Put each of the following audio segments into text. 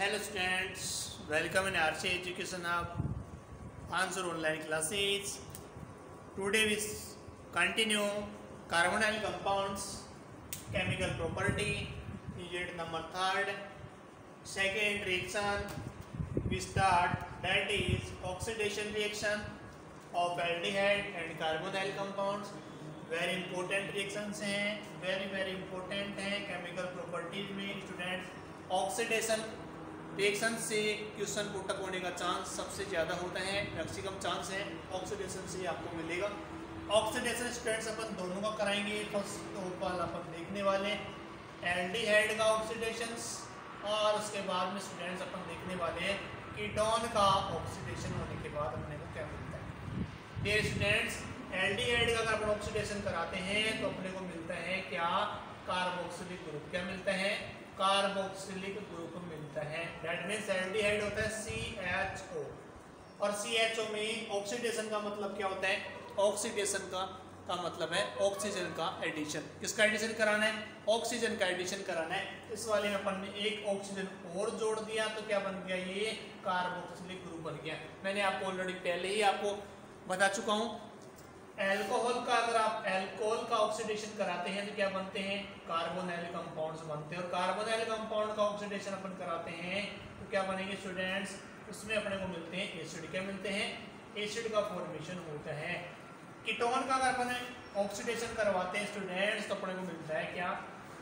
Hello students, welcome in RC Education Hub. Answer online classes. Today we continue carbonyl compounds, chemical property, unit number 3rd. Second reaction we start, that is oxidation reaction of aldehyde and carbonyl compounds. Very important reactions हैं, very important हैं chemical properties में students. Oxidation reaction से question put up होने का chance सबसे ज़्यादा होता है, मैक्सिमम चांस है ऑक्सीडेशन से आपको मिलेगा। ऑक्सीडेशन स्टूडेंट्स अपन दोनों का कराएंगे। फर्स्ट ऑफ ऑल अपन देखने वाले एल्डिहाइड का ऑक्सीडेशन और उसके बाद में स्टूडेंट्स अपन देखने वाले हैं कीटोन का ऑक्सीडेशन होने के बाद अपने को क्या मिलता है। डियर स्टूडेंट्स, एल्डिहाइड का अगर अपन ऑक्सीडेशन कराते हैं तो अपने को मिलता है क्या, कार्बोक्सिलिक ग्रुप। क्या मिलता है? कार्बोक्सिलिक ग्रुप मिलता है। दैट मीन्स एल्डिहाइड होता है CHO और CHO में ऑक्सीडेशन का मतलब क्या होता है? ऑक्सीडेशन का मतलब है ऑक्सीजन का एडिशन। किसका एडिशन कराना है? ऑक्सीजन का एडिशन कराना है। इस वाले में अपन ने एक ऑक्सीजन और जोड़ दिया तो क्या बन गया? ये कार्बोक्सिलिक ग्रुप बन गया। मैंने आपको ऑलरेडी पहले ही आपको बता चुका हूँ। एल्कोहल का अगर आप एल्कोहल का ऑक्सीडेशन कराते हैं तो क्या बनते हैं? कार्बोनाइल कंपाउंड्स बनते हैं। और कार्बोनाइल कंपाउंड का ऑक्सीडेशन अपन कराते हैं तो क्या बनेंगे स्टूडेंट्स? उसमें अपने को मिलते हैं एसिड। क्या मिलते हैं? एसिड का फॉर्मेशन होता है। कीटोन का अगर अपन ऑक्सीडेशन करवाते हैं स्टूडेंट्स तो अपने को मिलता है क्या?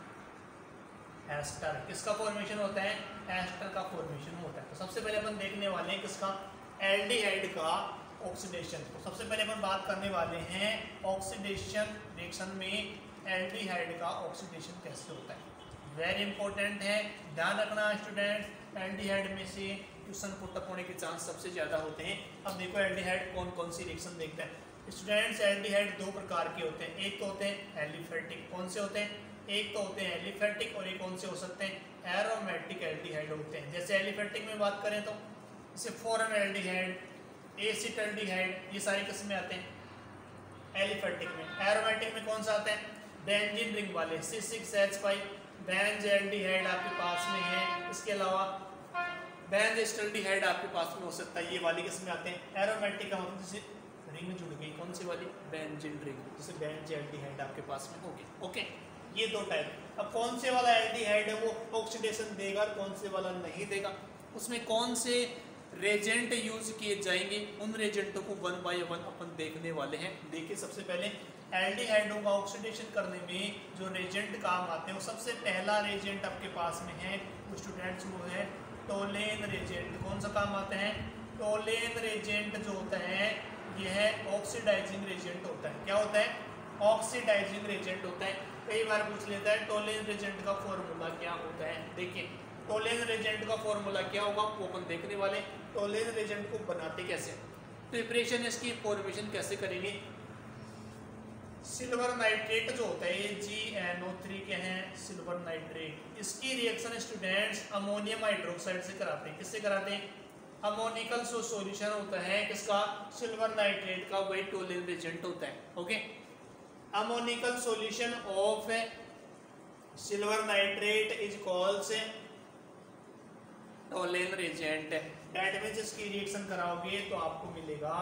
एस्टर। किसका फॉर्मेशन होता है? एस्टर का फॉर्मेशन होता है। तो सबसे पहले अपन देखने वाले हैं किसका? एल्डिहाइड का ऑक्सीडेशन। तो सबसे पहले अपन बात करने वाले हैं ऑक्सीडेशन रिएक्शन में एल्डिहाइड का ऑक्सीडेशन कैसे होता है। वेरी इंपॉर्टेंट है, ध्यान रखना स्टूडेंट्स। एल्डिहाइड में से क्वेश्चन पुटअप होने के चांस सबसे ज़्यादा होते हैं। अब देखो एल्डिहाइड कौन कौन सी रिएक्शन देखते हैं स्टूडेंट्स। एल्डिहाइड दो प्रकार के होते हैं। एक तो होते हैं एलिफेटिक। कौन से होते हैं? एक तो होते हैं एलिफेटिक और एक कौन से हो सकते हैं? एरोमेटिक एल्डिहाइड होते हैं। जैसे एलिफेटिक में बात करें तो जैसे फॉर्मल्डिहाइड, एसिटाल्डिहाइड, ये सारी किस्में आते हैं एलिफेटिक में। एरोमेटिक में कौन सा आता है? बेंजीन रिंग वाले C6H5 बेंजल्डिहाइड आपके पास में है। इसके अलावा बेंजस्टल्डिहाइड आपके पास में हो सकता है। ये वाली किस्में आते हैं। एरोमेटिक का मतलब जैसे रिंग जुड़ गई, कौन सी वाली? बेंजीन रिंग, जैसे बेंजल्डिहाइड आपके पास में होगी। ओके, ये दो टाइप। अब कौन से वाला एल्डिहाइड है वो ऑक्सीडेशन देगा और कौन से वाला नहीं देगा, उसमें कौन से रेजेंट यूज किए जाएंगे, उन रेजेंटों को 1 बाय 1 अपन देखने वाले हैं। देखिए सबसे पहले एल्डिहाइडों का ऑक्सीडेशन करने में जो रेजेंट काम आते हैं वो सबसे पहला रेजेंट आपके पास में है वो स्टूडेंट्स वो है टोलेन रेजेंट। कौन सा काम आता है? टोलेन रेजेंट जो होता है यह ऑक्सीडाइजिंग रेजेंट होता है। क्या होता है? ऑक्सीडाइजिंग रेजेंट होता है। कई बार पूछ लेता है टोलेन रेजेंट का फॉर्मूला क्या होता है। देखिए टोलेन रेजेंट का फॉर्मूला क्या होगा वो अपन देखने वाले। टोलेन रेजेंट को बनाते कैसे, प्रिपरेशन इसकी फॉर्मेशन कैसे करेंगे। सिल्वर नाइट्रेट जो होता है GNO3 क्या है? Silver nitrate. इसकी रिएक्शन स्टूडेंट्स अमोनियम हाइड्रोक्साइड से कराते हैं। किससे कराते हैं? अमोनिकल सॉल्यूशन होता है किसका? सिल्वर नाइट्रेट का, वही टोलेन रेजेंट होता है। Okay, ammoniacal solution of silver nitrate is called Tollens reagent. That means इसकी रिएक्शन कराओगे तो आपको मिलेगा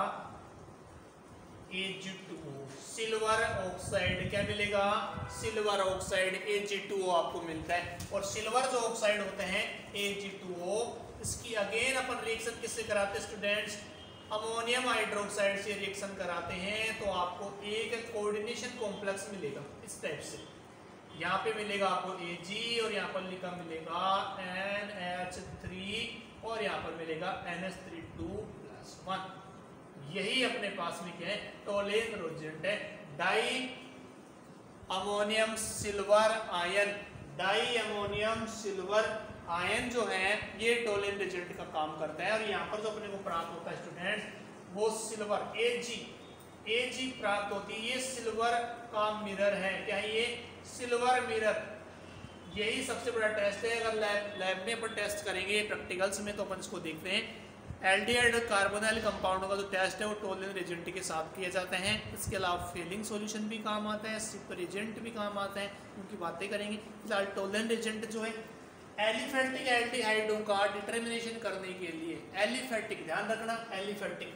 Ag2O, सिल्वर ऑक्साइड। क्या मिलेगा? सिल्वर ऑक्साइड Ag2O आपको मिलता है। और सिल्वर जो ऑक्साइड होते हैं Ag2O, इसकी अगेन अपन रिएक्शन किससे कराते हैं स्टूडेंट्स? अमोनियम हाइड्रोक्साइड से रिएक्शन कराते हैं तो आपको एक कोऑर्डिनेशन कॉम्प्लेक्स मिलेगा इस टाइप से। यहाँ पे मिलेगा आपको Ag और यहाँ पर लिखा मिलेगा NH3 और यहाँ पर मिलेगा NH3+1। यही अपने पास में क्या है? टोलेन रेजेंट है। Di ammonium silver ion, di ammonium silver ion जो है ये टोलेन रेजेंट का काम करता है। और यहाँ पर जो अपने को प्राप्त होता है स्टूडेंट्स वो सिल्वर Ag प्राप्त होती है। ये सिल्वर का मिरर है। क्या है ये? Silver mirror. यही सबसे बड़ा टेस्ट है। अगर लैब में अपन टेस्ट करेंगे प्रैक्टिकल्स में तो अपन इसको देखते हैं। एल्डिहाइड और कार्बोनाइल कंपाउंडों का जो टेस्ट है वो टोलेन रेजेंट के साथ किया जाता है। इसके अलावा फेलिंग सॉल्यूशन भी काम आता है, सिप रेजेंट भी काम आता है, उनकी बातें करेंगे। फिलहाल टोलेन रेजेंट जो है एलिफेटिक एल्डिहाइडों का डिटर्मिनेशन करने के लिए एलिफेटिक, ध्यान रखना एलिफेटिक,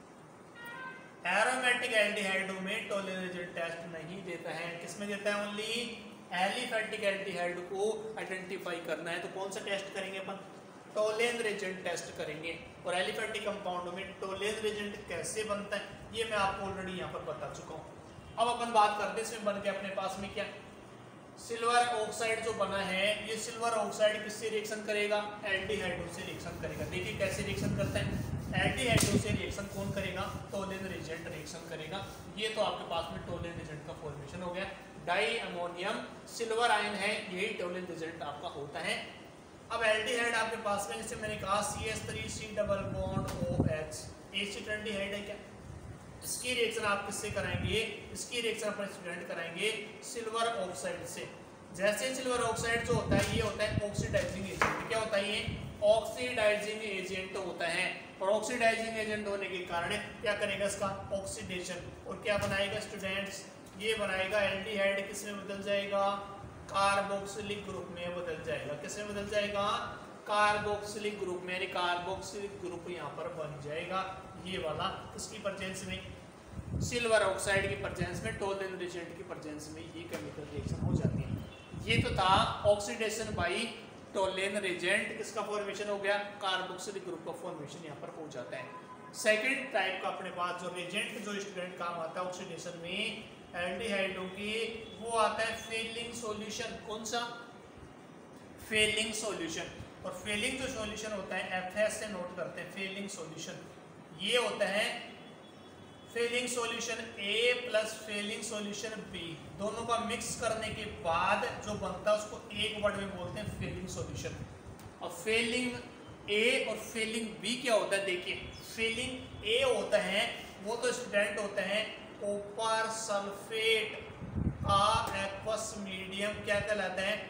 एरोमेटिक एल्डिहाइडों में टोलेन रिजल्ट टेस्ट नहीं देता है। किसमें देता है? ओनली एलिफेटिक एल्डिहाइड को आइडेंटिफाई करना है। तो कौन सा टेस्ट करेंगे अपन? टोलेन रिजल्ट टेस्ट करेंगे। और एलिफेटिक कंपाउंड में टोलेन रिजल्ट कैसे बनता है ये मैं आपको ऑलरेडी यहाँ पर बता चुका हूँ। अब अपन बात करते हैं इसमें बन के अपने पास में क्या, सिल्वर ऑक्साइड जो बना है, ये सिल्वर ऑक्साइड किससे रिएक्शन करेगा? एल्डिहाइडों से रिएक्शन करेगा। देखिए कैसे रिएक्शन करता है, एल्डिहाइडों से रिएक्शन कौन करेगा? टोलेन रिजल्ट रिएक्शन करेगा। ये तो आपके पास में टोलेन रिजल्ट का फॉर्मेशन हो गया। डाई अमोनियम सिल्वर आयन है, यही टोलेन रिजल्ट आपका होता है। अब एल्डिहाइड आपके पास में, जैसे मैंने कहा CH3C double bond OH, acid aldehyde है क्या? इसकी रिएक्शन आप किससे कराएंगे? इसकी रिएक्शन अपन स्टूडेंट कराएंगे सिल्वर ऑक्साइड से। जैसे सिल्वर ऑक्साइड जो होता है ये होता है ऑक्सीडाइजिंग एजेंट। क्या होता है ये? ऑक्सीडाइजिंग एजेंट होता है। और ऑक्सीडाइजिंग एजेंट होने के कारण क्या करेगा? इसका ऑक्सीडेशन। और क्या बनाएगा स्टूडेंट्स? ये बनाएगा एल्डिहाइड, किसमें बदल जाएगा? कार्बोक्सिलिक ग्रुप में बदल जाएगा। किसमें बदल जाएगा? कार्बोक्सिलिक ग्रुप में, यानी कार्बोक्सिलिक ग्रुप यहाँ पर बन जाएगा ये वाला। इसकी प्रेजेंस में, सिल्वर ऑक्साइड की प्रेजेंस में, टोलेन रिजल्ट की प्रेजेंस में ये केमिकल रिएक्शन हो जाती है। ये तो था ऑक्सीडेशन बाई टोलेन रिजेंट। किसका फॉर्मेशन हो गया? कार्बोक्सिलिक ग्रुप का फॉर्मेशन यहाँ पर हो जाता है। सेकंड टाइप का अपने पास जो रिजेंट जो स्टूडेंट काम आता है ऑक्सीडेशन में एल्डिहाइडों की, वो आता है फेलिंग सॉल्यूशन। कौन सा? Fehling solution. और फेलिंग जो सॉल्यूशन होता है FS से नोट करते हैं। फेलिंग सॉल्यूशन ये होता है Fehling solution A plus Fehling solution B, दोनों का मिक्स करने के बाद जो बनता है उसको एक वर्ड में बोलते हैं फेलिंग सॉल्यूशन। और फेलिंग A और फेलिंग B क्या होता है? देखिए फेलिंग A होता है वो तो स्टूडेंट होता है कॉपर सल्फेट का एक्वस मीडियम, क्या कहलाता है?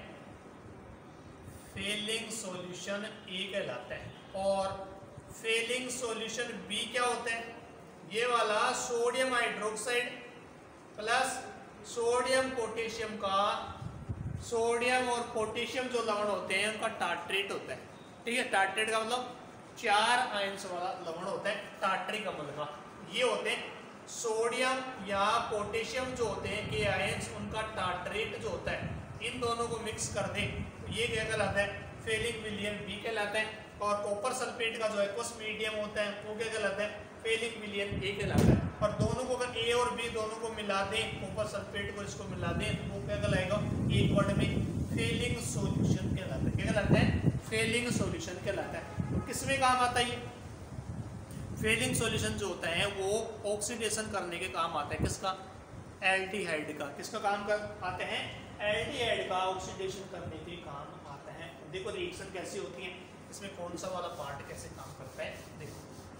फेलिंग सॉल्यूशन A कहलाता है। और फेलिंग सॉल्यूशन B क्या होता है? ये वाला sodium hydroxide plus sodium potassium का, सोडियम और पोटेशियम जो लवण होते हैं उनका टार्ट्रेट होता है। ठीक है, टार्ट्रेट का मतलब 4 आयंस वाला लवण होता है टार्ट्रिक अम्ल का। ये होते हैं सोडियम या पोटेशियम जो होते हैं के आयंस, उनका टार्ट्रेट जो होता है, इन दोनों को मिक्स कर दें तो ये क्या कहलाता है? फेलिंग विलियन B कहलाता है। और कॉपर सल्फेट का जो एक्वस मीडियम होता है वो क्या कहलाता है? फेलिंग विलियन A कहलाता है। और दोनों को अगर A और B दोनों को मिला दें, कॉपर सल्फेट को इसको मिला दें तो वो क्या कहलाएगा? एक वर्ड में फेलिंग सॉल्यूशन कहलाता है। क्या कहलाता है? फेलिंग सॉल्यूशन कहलाता है। तो किसमें काम आता है ये फेलिंग सॉल्यूशन जो होता है? वो ऑक्सीडेशन करने के काम आता है। किसका? एल्डिहाइड का। किसका काम कर आते हैं? एल्डिहाइड का ऑक्सीडेशन करने के काम आता है। देखो रिएक्शन कैसी होती है, इसमें कौन सा वाला पार्ट कैसे काम करता है। देखो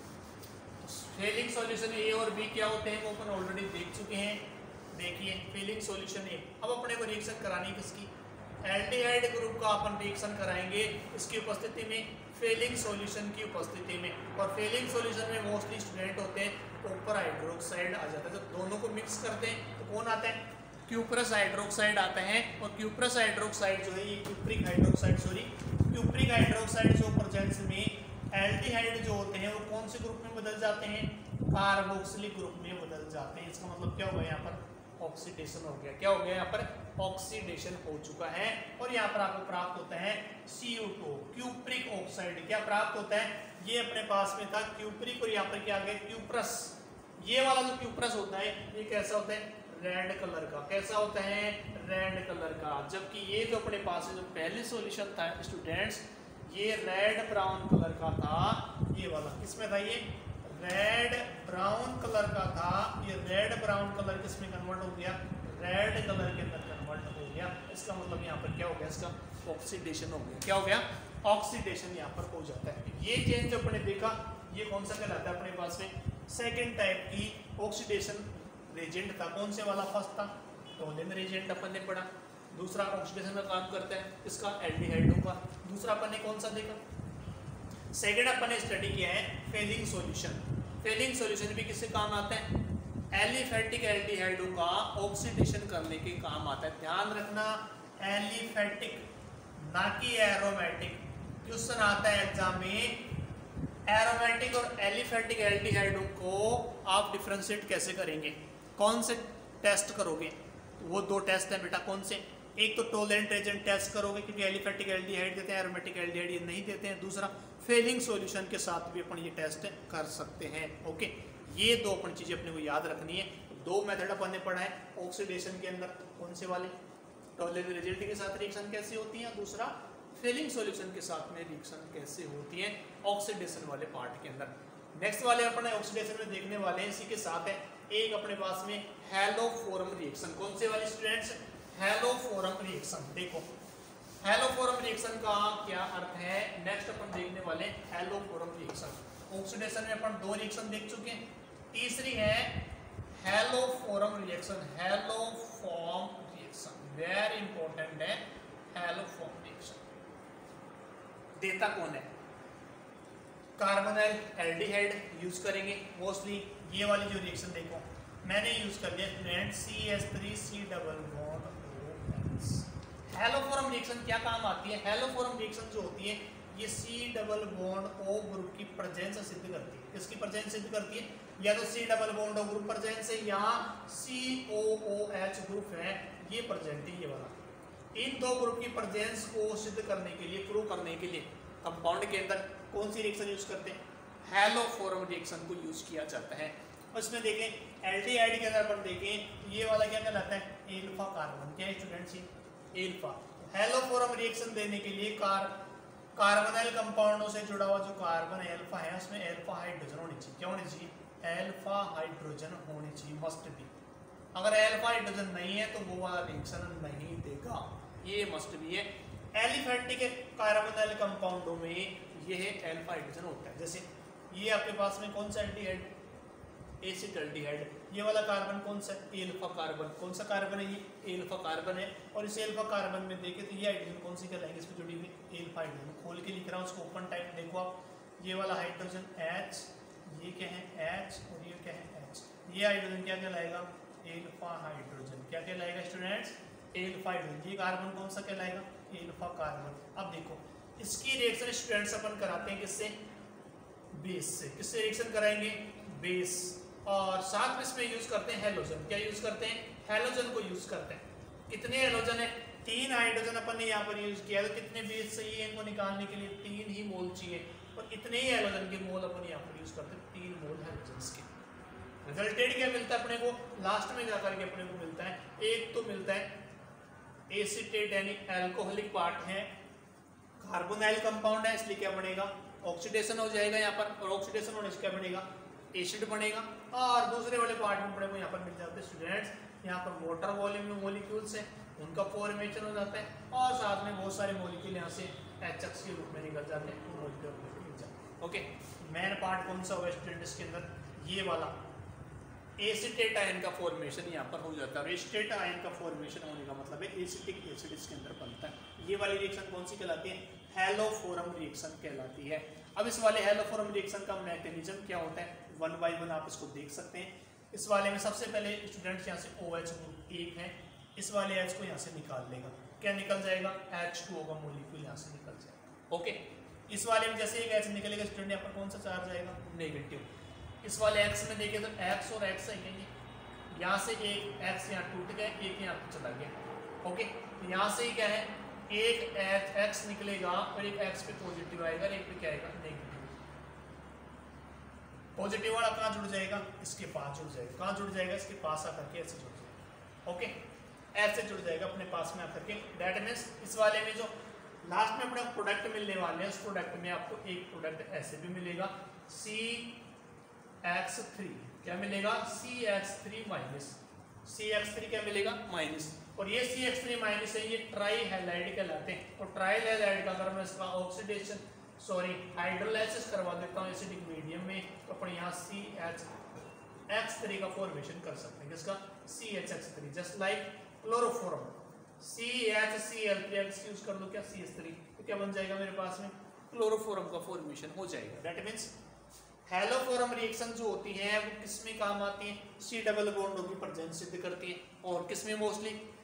फेलिंग सॉल्यूशन A और B क्या होते हैं वो अपन ऑलरेडी देख चुके हैं। देखिए फेलिंग सॉल्यूशन A, अब अपने को रिएक्शन करानी किसकी? एल्डिहाइड ग्रुप का अपन रिएक्शन कराएंगे इसकी उपस्थिति में, फेलिंग सॉल्यूशन की उपस्थिति में। और फेलिंग सॉल्यूशन में मोस्टली स्टूडेंट होते हैं कॉपर हाइड्रोक्साइड आ जाता है। जब दोनों को मिक्स करते हैं तो कौन आता है? क्यूप्रस हाइड्रोक्साइड आता है। और क्यूप्रस हाइड्रोक्साइड जो है ये क्यूप्रिक हाइड्रोक्साइड जो प्रेजेंस में एल्डिहाइड जो होते हैं वो कौन से ग्रुप में बदल जाते हैं? कार्बोक्सिलिक ग्रुप में बदल जाते हैं। इसका मतलब क्या होगा? यहाँ पर ऑक्सीडेशन हो गया। क्या हो गया? यहाँ पर ऑक्सीडेशन हो चुका है। और यहाँ पर आपको प्राप्त होता है CO2 क्यूप्रिक ऑक्साइड। क्या प्राप्त होता है? ये अपने पास में था क्यूप्रिक और यहाँ पर क्या आ गया? क्यूप्रस। ये वाला जो क्यूप्रस होता है ये कैसा होता है? रेड कलर का। कैसा होता है? रेड कलर का। जबकि ये जो अपने पास है जो पहले सॉल्यूशन था स्टूडेंट्स, ये रेड ब्राउन कलर का था। ये वाला किसमें था? ये रेड ब्राउन कलर का था। ये रेड ब्राउन कलर किसमें कन्वर्ट हो गया? रेड कलर के अंदर कन्वर्ट हो गया। इसका मतलब यहाँ पर क्या हो गया? इसका ऑक्सीडेशन हो गया। क्या हो गया? ऑक्सीडेशन यहाँ पर हो जाता है। ये चेंज अपने देखा, ये कौन सा कहलाता है अपने पास में? सेकेंड टाइप की ऑक्सीडेशन रेजेंट था। कौन से वाला? फर्स्ट था टोलेन रेजेंट अपन ने पढ़ा। दूसरा ऑक्सीडेशन का काम करता है इसका एल्डिहाइडों का। दूसरा अपन ने कौन सा देखा? सेकेंड अपन ने स्टडी किया है फेलिंग सॉल्यूशन। फेलिंग सॉल्यूशन भी किससे काम आता है? एलिफेटिक एल्डिहाइडों का ऑक्सीडेशन करने के काम आता है। ध्यान रखना एलिफेटिक ना कि एरोमेटिक। क्वेश्चन आता है एग्जाम में, एरोमेटिक और एलिफेटिक एल्डिहाइडों को आप डिफरेंशिएट कैसे करेंगे, कौन से टेस्ट करोगे? तो वो दो टेस्ट हैं बेटा, कौन से? एक तो टोलेरेंट एजेंट टेस्ट करोगे क्योंकि एलिफेटिक एल्डिहाइड देते हैं, एरोमेटिक एल्डिहाइड ये नहीं देते हैं। दूसरा फेलिंग सॉल्यूशन के साथ भी अपन ये टेस्ट कर सकते हैं। ओके, ये दो अपन चीजें अपने को याद रखनी है। दो मेथड अपन ने पढ़ा है ऑक्सीडेशन के अंदर, कौन से वाले? टोलेरेंट एजेंट के साथ रिएक्शन कैसे होती है, दूसरा फेलिंग सॉल्यूशन के साथ में रिएक्शन कैसे होती है ऑक्सीडेशन वाले पार्ट के अंदर। नेक्स्ट वाले अपन ऑक्सीडेशन में देखने वाले हैं, इसी के साथ है एक अपने पास में हैलोफोरम रिएक्शन। कौन से वाले स्टूडेंट्स? हैलोफोरम रिएक्शन। देखो हैलोफोरम रिएक्शन का क्या अर्थ है, नेक्स्ट अपन देखने वाले हैलोफोरम रिएक्शन। ऑक्सीडेशन में अपन दो रिएक्शन देख चुके हैं, तीसरी है haloform reaction. Haloform reaction very important है। हैलोफॉर्म रिएक्शन देता कौन है? कार्बोनाइल एल्डिहाइड यूज करेंगे मोस्टली। ये वाली जो रिएक्शन देखो मैंने यूज कर लिया student, CH3C double bond OH। Haloform reaction क्या काम आती है? हैलोफोरम रिएक्शन जो होती है ये C double bond O group की प्रेजेंस सिद्ध करती है। किसकी प्रेजेंस सिद्ध करती है? या तो C double bond O group presence है या COOH ग्रुप है, ये प्रेजेंट है, ये वाला। इन दो ग्रुप की प्रेजेंस को सिद्ध करने के लिए, प्रूव करने के लिए कंपाउंड के अंदर कौन सी रिएक्शन यूज करते हैं? हैलोफोरम रिएक्शन को यूज किया जाता है। उसमें देखें एल्डिहाइड के अंदर अपन देखें ये वाला क्या कहलाता है? Alpha carbon. क्या है स्टूडेंट्स? एल्फा। हैलोफोरम रिएक्शन देने के लिए कार्बोनाइल कंपाउंडों से जुड़ा हुआ जो कार्बन एल्फा है उसमें एल्फा हाइड्रोजन होनी चाहिए। क्या होनी चाहिए? एल्फा हाइड्रोजन होनी चाहिए, मस्ट बी। अगर एल्फा हाइड्रोजन नहीं है तो वो वाला रिएक्शन नहीं देगा, ये मस्ट बी है। एलिफेटिक कार्बोनाइल कंपाउंडों में यह एल्फा हाइड्रोजन होता है। जैसे ये आपके पास में कौन सा एल्डिहाइड? एसिटाल्डिहाइड। ये वाला कार्बन कौन सा? Alpha carbon. कौन सा कार्बन है? ये एल्फा कार्बन है। और इस एल्फा कार्बन में देखें तो ये हाइड्रोजन कौन सी कहलाएंगे? इसमें जुड़ी हुई एल्फा हाइड्रोजन। खोल के लिख रहा हूँ उसको, ओपन टाइप देखो आप। ये वाला हाइड्रोजन H, ये क्या है? H, और ये क्या है? H। ये हाइड्रोजन क्या कहलाएगा? Alpha hydrogen. क्या कहलाएगा स्टूडेंट्स? Alpha hydrogen. ये कार्बन कौन सा कहलाएगा? Alpha carbon. अब देखो इसकी रिएक्शन स्टूडेंट्स अपन कराते हैं किससे? बेस से। किससे रिएक्शन कराएंगे? बेस। और साथ में इसमें यूज करते हैं हैलोजन। क्या यूज करते हैं? हैलोजन को यूज करते हैं। कितने हैलोजन है? 3 हाइड्रोजन अपन ने यहाँ पर यूज किया, तो कितने बेस चाहिए इनको निकालने के लिए? 3 ही मोल चाहिए। और इतने ही हैलोजन के मोल अपन यहाँ पर यूज करते हैं, 3 मोल हैलोजन के। रिजल्टेड क्या मिलता है अपने को? लास्ट में जाकर के अपने को मिलता है, एक तो मिलता है एसीटेट यानी एल्कोहलिक पार्ट है, कार्बोनाइल कंपाउंड है, इसलिए क्या बनेगा? ऑक्सीडेशन हो जाएगा यहाँ पर। और ऑक्सीडेशन होने से क्या बनेगा? एसिड बनेगा। और दूसरे वाले पार्ट में अपने को यहाँ पर मिल जाते हैं स्टूडेंट्स, यहाँ पर वाटर वॉल्यूम में मॉलिक्यूल्स हैं, उनका फॉर्मेशन हो जाता है। और साथ में बहुत सारे मॉलिक्यूल यहाँ से HX के रूप में निकल जाते हैं, मॉलिक्यूल मिल जाते हैं। ओके, मेन पार्ट कौन सा होगा स्टूडेंट्स के अंदर? ये वाला एसिटेट आयन का फॉर्मेशन यहाँ पर हो जाता है। एसिटेट आयन का फॉर्मेशन होने का मतलब है एसिटिक एसिड इसके अंदर बनता है। ये वाली रिएक्शन कौन सी कहलाती है? हैलोफोरम रिएक्शन कहलाती है। अब इस वाले हैलोफोरम रिएक्शन का मैकेनिज्म क्या होता है? 1 बाय 1 आप इसको देख सकते हैं। इस वाले में सबसे पहले स्टूडेंट्स यहाँ से OH ग्रुप 1 है, इस वाले H को यहाँ से निकाल लेगा। क्या निकल जाएगा? H2O का मॉलिक्यूल यहाँ से निकल जाएगा। ओके, इस वाले में जैसे एक H निकलेगा स्टूडेंट यहाँ पर कौन सा चार्ज आएगा? नेगेटिव। इस वाले X में देखें तो X और X है, यहाँ से एक X यहाँ टूट गया, एक यहाँ चला गया। ओके, यहाँ से ही क्या है? एक X निकलेगा और एक X पे पॉजिटिव आएगा, एक पे क्या आएगा? नेगेटिव। पॉजिटिव वाला कहाँ जुड़ जाएगा? इसके पास जुड़ जाएगा। कहाँ जुड़ जाएगा? इसके पास आकर के ऐसे जुड़ जाएगा। ओके, ऐसे जुड़ जाएगा अपने पास में आकर के। दैट मीन्स इस वाले में जो लास्ट में अपने प्रोडक्ट मिलने वाले हैं, उस प्रोडक्ट में आपको एक प्रोडक्ट ऐसे भी मिलेगा, CH3। क्या मिलेगा? CH3 minus. CH3 क्या मिलेगा? माइनस। और ये CH3 माइनस है, ये ट्राई हैलाइड कहलाते हैं। और ट्राई हैलाइड का अगर मैं इसका ऑक्सीडेशन हाइड्रोलाइसिस करवा देता हूँ एसिडिक मीडियम में, तो अपन यहाँ CHX3 का फॉर्मेशन कर सकते हैं। किसका? CHX3। Just like chloroform, CHCl3 use कर लो, क्या? CH3, तो क्या बन जाएगा मेरे पास में? क्लोरोफॉर्म का फॉर्मेशन हो जाएगा। दैट मीन्स हैलोफोरम रिएक्शन जो होती है वो किसमें काम आती है? C डबल बॉन्ड की प्रेजेंस सिद्ध करती है। और किसमें? मोस्टली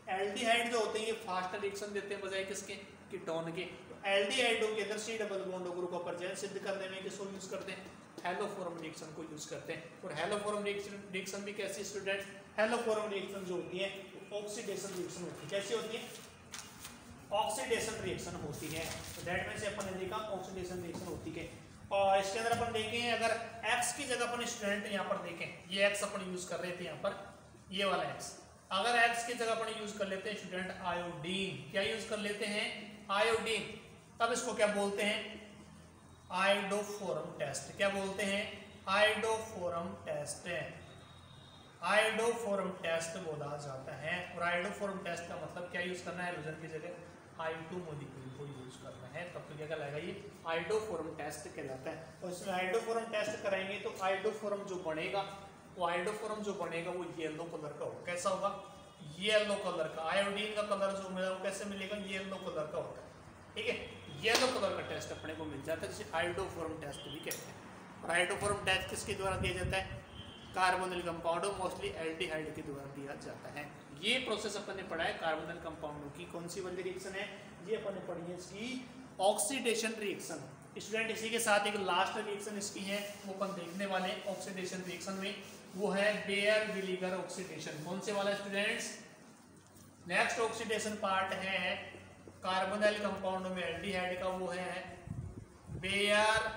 एल्डिहाइड जो होते हैं ये फास्ट रिएक्शन देते हैं बजाय किसके, कीटोन के। एल्डिहाइडों के अंदर सी डबल बॉन्ड ग्रुप का प्रेजेंस सिद्ध करने में किसको यूज करते हैं, हेलोफोरम रिएक्शन को यूज करते हैं। और हेलोफोरम रिएक्शन भी कैसी स्टूडेंट, हेलोफोरम रिएक्शन जो होती है ऑक्सीडेशन रिएक्शन होती है। कैसी होती है, ऑक्सीडेशन रिएक्शन होती है। तो दैट मींस अपन ने देखा ऑक्सीडेशन रिएक्शन होती है। और इसके अंदर अपन देखें अगर X की जगह अपन स्टूडेंट यहाँ पर देखें, ये X अपन यूज कर रहे थे यहाँ पर, ये वाला X, अगर X की जगह अपन यूज कर लेते हैं स्टूडेंट आयोडीन, क्या यूज कर लेते हैं, आयोडीन, तब इसको क्या बोलते हैं, आयोडोफोरम टेस्ट। क्या बोलते हैं, आयोडोफोरम टेस्ट है, आयोडोफोरम टेस्ट बोला जाता है। और आयोडोफोरम टेस्ट का मतलब क्या यूज करना है, हाइड्रोजन की जगह I2 मॉलिक्यूल को यूज करना है, तब तो क्या कहलाएगा, ये आयोडोफोरम टेस्ट कहलाता है। और इसमें आयोडोफोरम टेस्ट कराएंगे तो आयोडोफोरम जो बनेगा, वो आयोडोफोरम जो बनेगा वो येलो कलर का होगा। कैसा होगा, येलो कलर का। आयोडीन का कलर जो मिला वो कैसे मिलेगा, येलो कलर का होगा, ठीक है। येलो कलर का टेस्ट अपने को मिल जाता है, जिसे आयोडोफोरम टेस्ट भी कहते हैं। और आयोडोफोरम टेस्ट किसके द्वारा दिया जाता है, कार्बोनिल कंपाउंड, मोस्टली एल्डिहाइड के द्वारा दिया जाता है। ये प्रोसेस अपन ने पढ़ा है कार्बोनिल कंपाउंडों की। कौन सी वाली रिएक्शन है, ये अपन ने पढ़ी है इसकी ऑक्सीडेशन रिएक्शन। स्टूडेंट इसी के साथ एक लास्ट रिएक्शन इसकी है, वो अपन देखने वाले ऑक्सीडेशन रिएक्शन में, वो है बेयर विलीगर ऑक्सीडेशन। कौन से वाला स्टूडेंट्स, नेक्स्ट ऑक्सीडेशन पार्ट है कार्बोनिल कंपाउंड में एल्डिहाइड का, वो है बेयर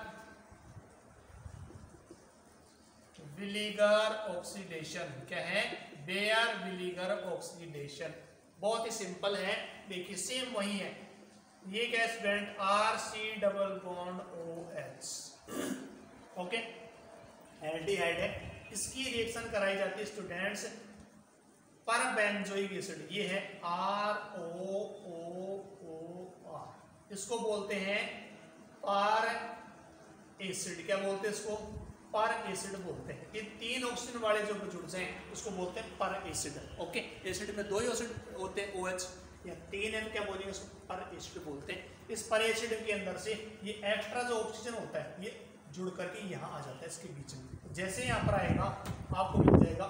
विलीगर ऑक्सीडेशन। क्या है, बेयर विलीगर ऑक्सीडेशन। बहुत ही सिंपल है, देखिए सेम वही है। ये क्या student, RC double bond OH, okay, aldehyde है। इसकी रिएक्शन कराई जाती है स्टूडेंट्स पर बेंजोइक एसिड, ये है ROOOR, इसको बोलते हैं पर एसिड। क्या बोलते हैं इसको, पर एसिड बोलते हैं। ये तीन ऑक्सीजन वाले जो जुड़ हैं उसको बोलते हैं पर एसिड, ओके। एसिड में दो ही एसिड होते हैं OH, या तीन है, क्या बोलेंगे उसको, पर एसिड बोलते हैं। इस पर एसिड के अंदर से ये एक्स्ट्रा जो ऑक्सीजन होता है ये जुड़ करके यहाँ आ जाता है इसके बीच में। जैसे यहाँ पर आएगा आपको मिल जाएगा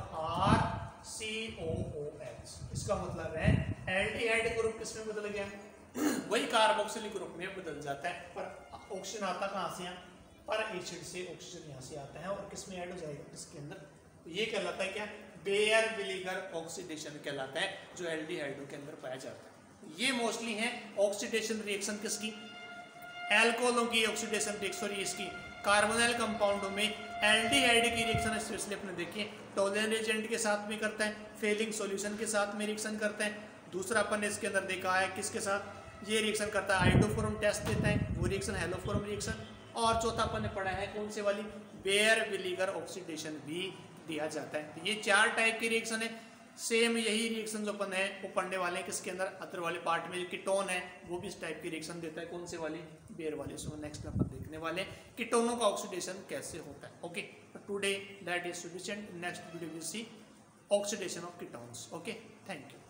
RCOOH। इसका मतलब है एल्डिहाइड ग्रुप किसमें बदल गया, वही कार्बोक्सिलिक ग्रुप में बदल जाता है, पर ऑक्सीजन आता कहाँ से, यहाँ पर एसिड से ऑक्सीजन यहाँ से आता है और किसमें ऐड हो जाएगा, इसके अंदर। ये कहलाता है क्या, बेयर विलीगर ऑक्सीडेशन कहलाता है, जो एल्डिहाइडों के अंदर पाया जाता है। ये मोस्टली है ऑक्सीडेशन रिएक्शन किसकी, एल्कोहलों की ऑक्सीडेशन रिएक्शन, इसकी कार्बोनिल कंपाउंडों में एल्डिहाइड की रिएक्शन स्पेशली अपने देखिए टॉलरेंट एजेंट के साथ में करता है, फेलिंग सॉल्यूशन के साथ में रिएक्शन करता है। दूसरा अपन ने इसके अंदर देखा है किसके साथ, ये रिएक्शन करता है आयोडोफोरम टेस्ट देता है, वो रिएक्शन हेलोफोरम रिएक्शन। और चौथा अपन ने पढ़ा है कौन से वाली, बेयर विलीगर ऑक्सीडेशन भी दिया जाता है। तो ये चार टाइप की रिएक्शन है। सेम यही रिएक्शन जो अपन है वो पढ़ने वाले हैं किसके अंदर, अदर वाले पार्ट में। जो कीटोन है वो भी इस टाइप की रिएक्शन देता है, कौन से वाली, बेयर वाले। सो नेक्स्ट अपन देखने वाले कीटोनों का ऑक्सीडेशन कैसे होता है, okay. Today that is sufficient, next video will see oxidation of ketones, okay. Thank you.